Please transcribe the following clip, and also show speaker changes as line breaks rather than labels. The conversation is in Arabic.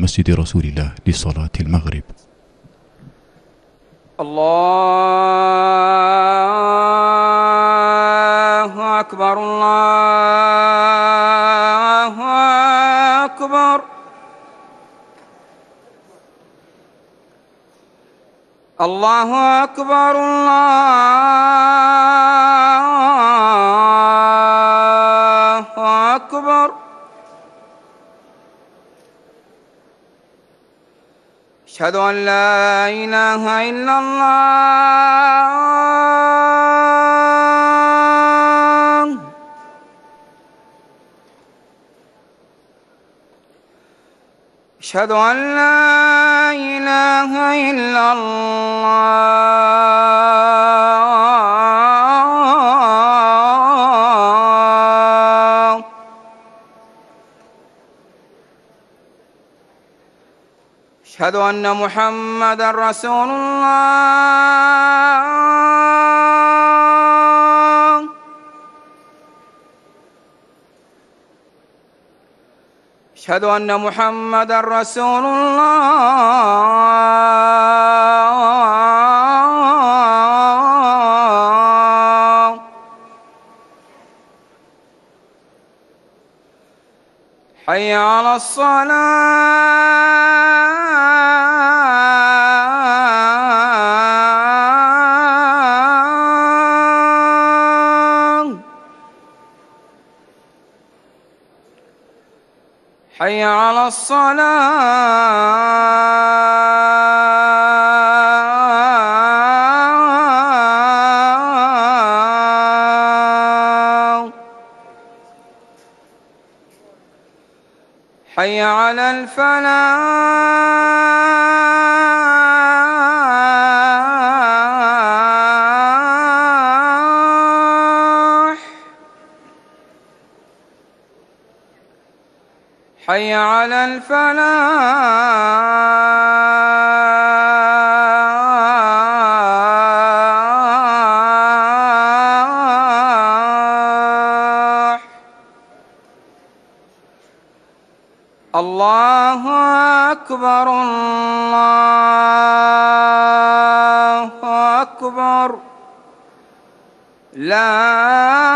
مسجد رسول الله لصلاة المغرب.
الله أكبر الله أكبر. الله أكبر الله أكبر. أشهد أن لا إله إلا الله. أشهد أن لا إله إلا الله. أشهد أن محمدًا رسول الله. أشهد أن محمدًا رسول الله. حي على الصلاة. حي على الصلاة. حي على الفلاح. حي على الفلاح. الله أكبر الله أكبر. لا